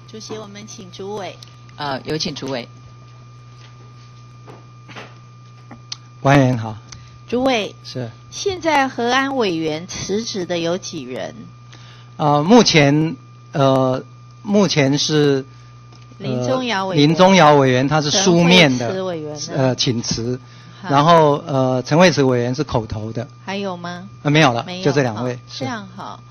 主席，我们请主委。 有请主委。 官员好。 主委是。 现在核安委员辞职的有几人？ 目前是林宗尧委员。 林宗尧委员他是书面的， 陈慧慈委员请辞。然后陈慧慈委员是口头的。 还有吗？ 没有了， 没有， 就这两位。 这样好。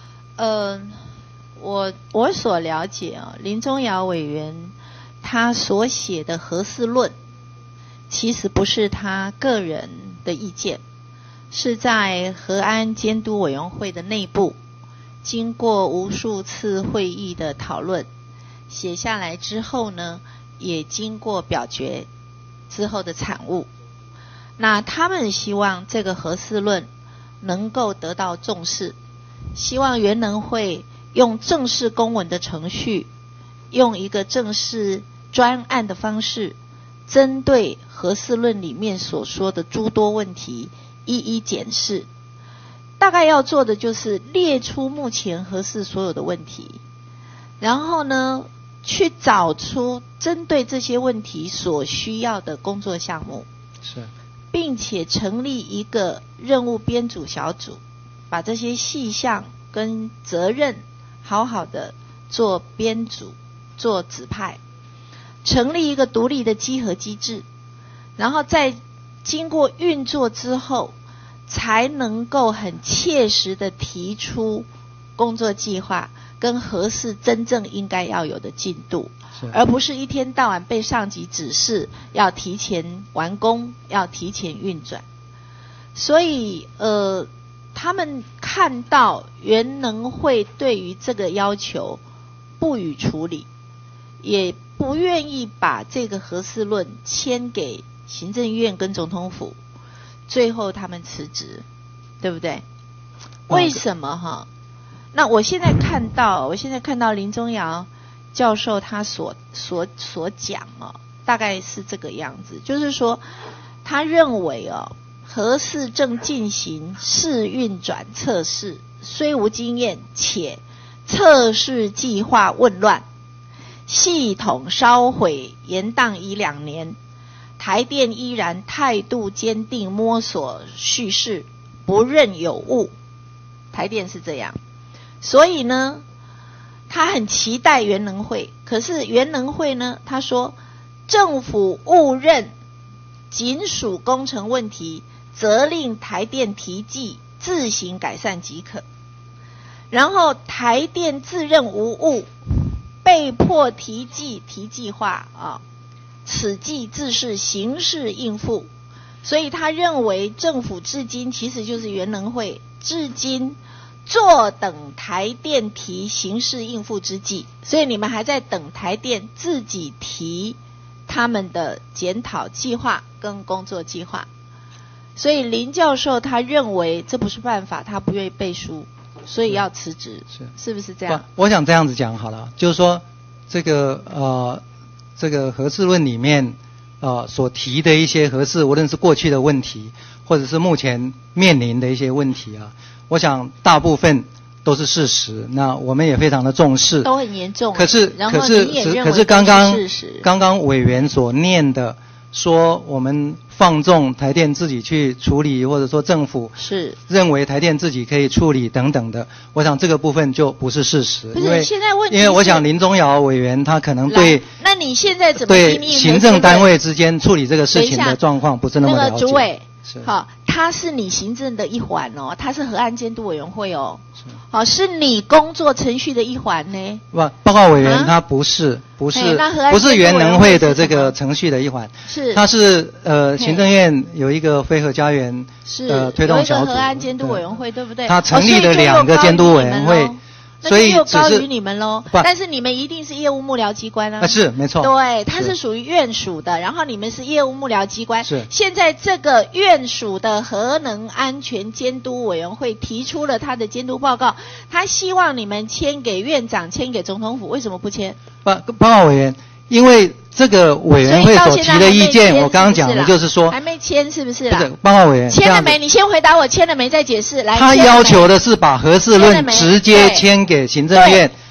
我所了解林宗尧委员他所写的核四论，其实不是他个人的意见，是在核安监督委员会的内部，经过无数次会议的讨论，写下来之后呢，也经过表决之后的产物。那他们希望这个核四论能够得到重视，希望原能会用正式公文的程序，用一个正式专案的方式，针对核四论里面所说的诸多问题一一检视。大概要做的就是列出目前核四所有的问题，然后呢，去找出针对这些问题所需要的工作项目， 是， 并且成立一个任务编组小组，把这些细项跟责任好好的做编组，做指派，成立一个独立的稽核机制，然后在经过运作之后，才能够很切实的提出工作计划跟核四真正应该要有的进度，而不是一天到晚被上级指示要提前完工，要提前运转。所以他们看到原能会对于这个要求不予处理，也不愿意把这个核四论签给行政院跟总统府，最后他们辞职，对不对？为什么那我现在看到林宗尧教授他所讲大概是这个样子，就是说他认为核四正进行试运转测试，虽无经验，且测试计划紊乱，系统烧毁延宕已2年，台电依然态度坚定，摸索叙事，不认有误。台电是这样，所以呢，他很期待原能会，可是原能会呢，他说政府误认仅属工程问题，责令台电提计自行改善即可。然后台电自认无误，被迫提计划此计自是形式应付。所以他认为政府至今其实就是原能会至今坐等台电提形式应付之际，所以你们还在等台电自己提他们的检讨计划跟工作计划。所以林教授他认为这不是办法，他不愿意背书，所以要辞职，是不是这样？ 我想这样子讲好了，就是说这个核四论里面所提的一些核四，无论是过去的问题，或者是目前面临的一些问题我想大部分都是事实，那我们也非常的重视， 都很严重。 可是刚刚委员所念的说我们放纵台电自己去处理，或者说政府是认为台电自己可以处理等等的，我想这个部分就不是事实。 不是，现在问题是， 因为我想林宗尧委员他可能对， 那你现在怎么对行政单位之间处理这个事情的状况不是那么了解？ 那个主委，好，他是你行政的一环他是核安监督委员会是你工作程序的一环呢。 报告委员他不是原能会的这个程序的一环，他是行政院有一个非核家园推动小组，有一个核安监督委员会，对不对？ 他成立了2个监督委员会。 所以又高于你们咯，但是你们一定是业务幕僚机关是没错， 对，它是属于院属的，然后你们是业务幕僚机关。 是现在这个院属的核能安全监督委员会提出了他的监督报告，他希望你们签给院长，签给总统府，为什么不签？ 报告委员，因为这个委员会所提的意见，我刚刚讲的就是说还没签，是不是啦？ 不是，报告委员， 签了没？你先回答我，签了没再解释。来， 他要求的是把核四论直接签给行政院，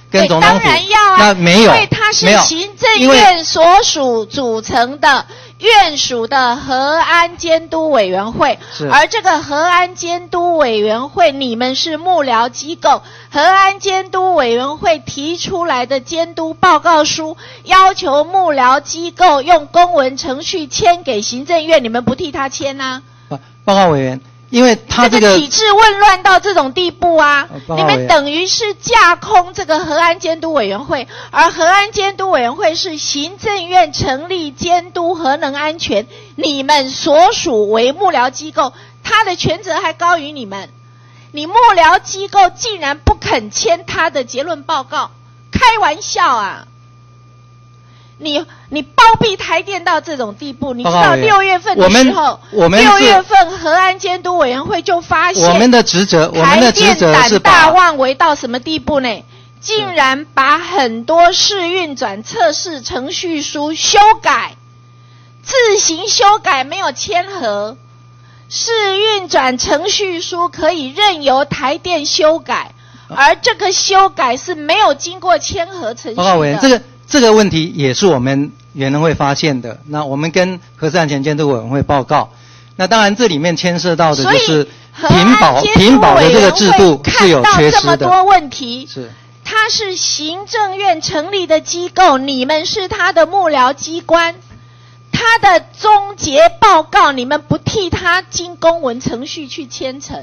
跟总统府。 当然要啊， 那没有， 因为它是行政院所属组成的院属的核安监督委员会，而这个核安监督委员会，你们是幕僚机构，核安监督委员会提出来的监督报告书，要求幕僚机构用公文程序签给行政院，你们不替他签啊？ 报告委员，因为他这个体制混乱到这种地步啊，你们等于是架空这个核安监督委员会，而核安监督委员会是行政院成立监督核能安全，你们所属为幕僚机构，他的权责还高于你们，你幕僚机构竟然不肯签他的结论报告，开玩笑啊！你包庇台电到这种地步，你知道6月份的时候，6月份核安监督委员会就发现， 我们的职责是胆大妄为到什么地步呢？竟然把很多试运转测试程序书修改，自行修改没有签核，试运转程序书可以任由台电修改，而这个修改是没有经过签核程序的。 报告委员，这个问题也是我们原能会发现的。那我们跟核安全监督委员会报告。那当然，这里面牵涉到的就是停保的这个制度是有缺失的。 看到这么多问题， 是它是行政院成立的机构，你们是他的幕僚机关，他的终结报告你们不替他经公文程序去签呈，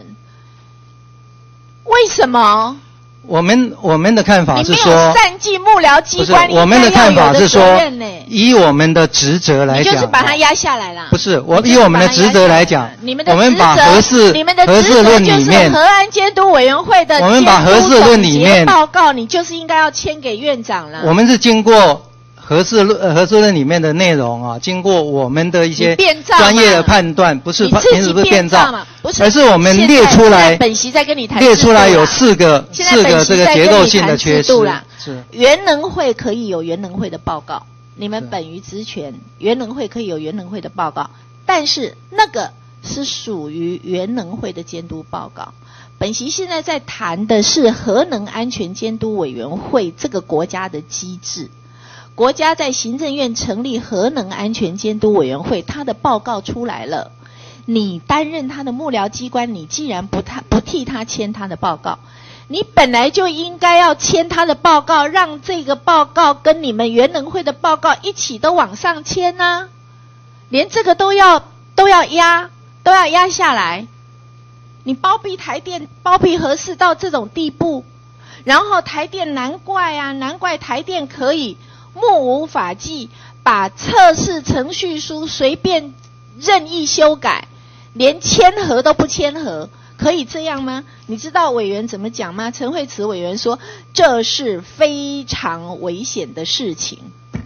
为什么？ 我们的看法是说， 你没有善尽幕僚机关， 我们的看法是说，以我们的职责来讲， 你就是把它压下来啦。 不是，以我们的职责来讲，我们把核四论里面， 核安监督委员会的我们把核四论里面报告，你就是应该要签给院长了。 我们是经过核四论里面的内容啊，经过我们的一些专业的判断，不是平时不是变造嘛，而是我们列出来， 本席在跟你谈， 列出来有四个这个结构性的缺失。 是原能会可以有原能会的报告，你们本于职权，原能会可以有原能会的报告，但是那个是属于原能会的监督报告。本席现在在谈的是核能安全监督委员会这个国家的机制。国家在行政院成立核能安全监督委员会，他的报告出来了，你担任他的幕僚机关，你既然不替他签他的报告，你本来就应该要签他的报告，让这个报告跟你们原能会的报告一起都往上签啊，连这个都要压下来。你包庇台电，包庇核四到这种地步，然后台电难怪台电可以目无法纪，把测试程序书随便任意修改，连签核都不签核，可以这样吗？你知道委员怎么讲吗？陈慧慈委员说，这是非常危险的事情。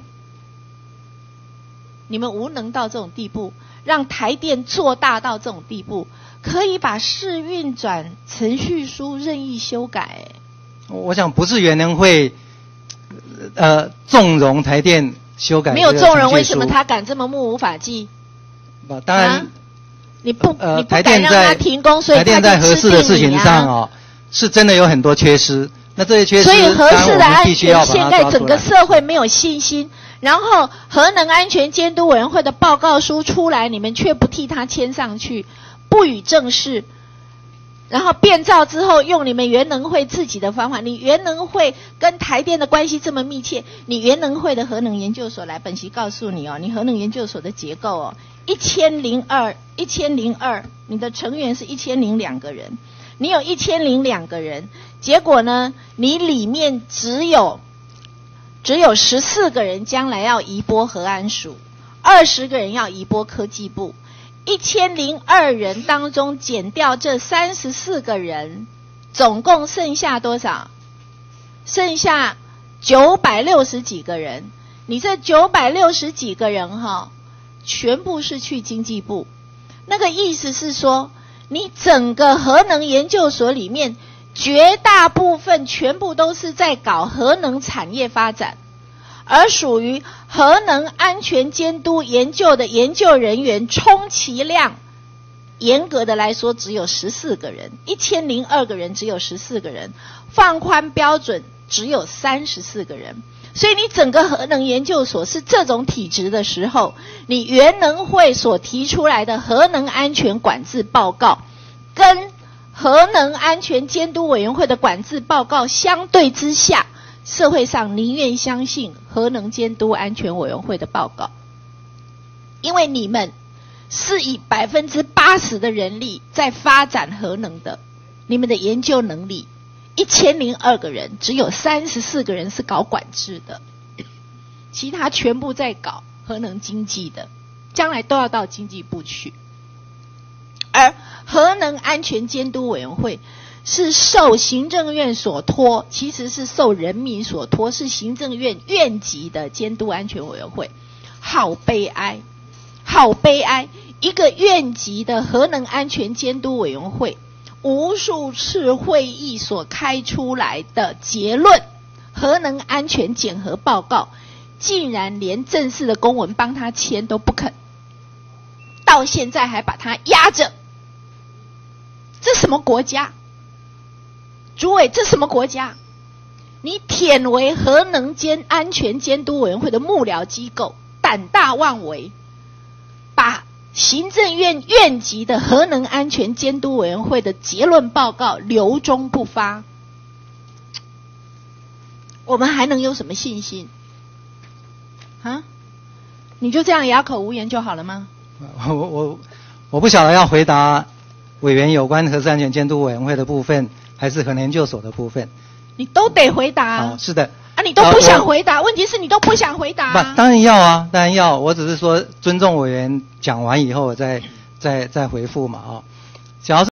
你们无能到这种地步，让台电做大到这种地步，可以把试运转程序书任意修改。 我想不是原能会纵容台电修改， 没有纵容，为什么他敢这么目无法纪？ 当然， 你不敢让他停工，所以台电在核四的事情上是真的有很多缺失。那这些缺失， 所以核四的安全现在整个社会没有信心。然后核能安全监督委员会的报告书出来，你们却不替他签上去，不予正视。然后变造之后，用你们原能会自己的方法，你原能会跟台电的关系这么密切，你原能会的核能研究所来，本席告诉你你核能研究所的结构1002，你的成员是1002个人，你有1002个人，结果呢，你里面只有14个人将来要移拨核安署，20个人要移拨科技部。1002人当中减掉这34个人，总共剩下多少？剩下960几个人。你这960几个人全部是去经济部。那个意思是说，你整个核能研究所里面绝大部分全部都是在搞核能产业发展，而属于核能安全监督研究的研究人员充其量严格的来说只有14个人，1002个人只有14个人，放宽标准只有34个人。所以你整个核能研究所是这种体制的时候，你原能会所提出来的核能安全管制报告跟核能安全监督委员会的管制报告相对之下，社会上宁愿相信核能监督安全委员会的报告，因为你们是以80%的人力在发展核能的，你们的研究能力1002个人，只有34个人是搞管制的，其他全部在搞核能经济的，将来都要到经济部去。而核能安全监督委员会是受行政院所托，其实是受人民所托，是行政院院级的监督安全委员会。好悲哀，好悲哀！一个院级的核能安全监督委员会，无数次会议所开出来的结论，核能安全检核报告，竟然连正式的公文帮他签都不肯，到现在还把他压着。这什么国家？主委，这什么国家？你忝为核能安全监督委员会的幕僚机构，胆大妄为，把行政院院级的核能安全监督委员会的结论报告留中不发，我们还能有什么信心？啊？你就这样哑口无言就好了吗？ 我不晓得要回答委员有关核试安全监督委员会的部分，还是核能研究所的部分？ 你都得回答。 哦，是的。 啊，你都不想回答，问题是你都不想回答。 不，当然要啊，当然要。我只是说尊重委员讲完以后，我再回复嘛，哦。假如